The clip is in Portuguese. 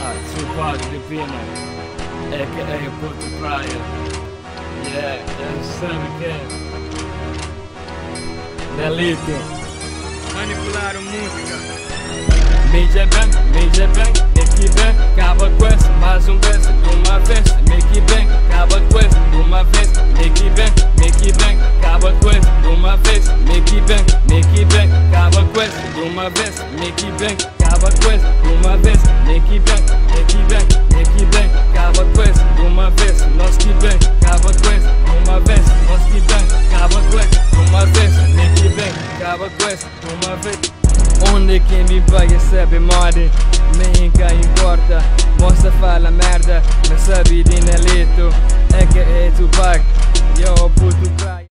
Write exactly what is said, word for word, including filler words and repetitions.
Ah, Tupac de Pina, a k a. Puto Praia. Yeah, eu sabe quem? Delito. Manipularam música. Mídia bem, mídia bem, aqui bem, acaba com essa, mais um dessa, de uma vez, aqui bem, acaba com essa, de uma vez, aqui bem, aqui bem, acaba com essa, de uma vez, aqui bem, aqui bem, acaba com essa, de uma vez, aqui bem, acaba com essa, de uma vez, aqui bem, aqui bem, aqui bem, acaba com essa, de uma vez, nós que bem, acaba com essa, de uma vez, nós que bem, acaba com essa, de uma vez, aqui bem, acaba com essa, de uma vez. Onde quem me paga sabe morre, nem quem importa, mostra fala merda, mas sabe de Nelito, é que é Tupac, yo puto crack.